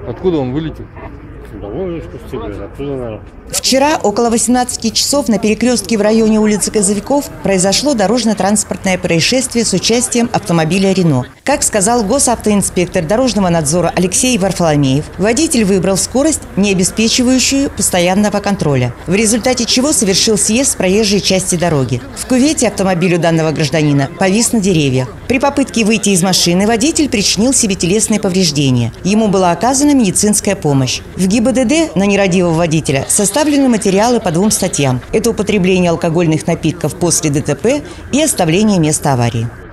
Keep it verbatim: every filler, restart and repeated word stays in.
Откуда он вылетел? Довольно спустили, оттуда, наверное. Вчера около восемнадцати часов на перекрестке в районе улицы Козовиков произошло дорожно-транспортное происшествие с участием автомобиля «Рено». Как сказал госавтоинспектор дорожного надзора Алексей Варфоломеев, водитель выбрал скорость, не обеспечивающую постоянного контроля, в результате чего совершил съезд с проезжей части дороги. В кювете автомобилю данного гражданина повис на деревьях. При попытке выйти из машины водитель причинил себе телесные повреждения. Ему была оказана медицинская помощь. В ГИБДД на нерадивого водителя составлены материалы по двум статьям. Это употребление алкогольных напитков после ДТП и оставление места аварии.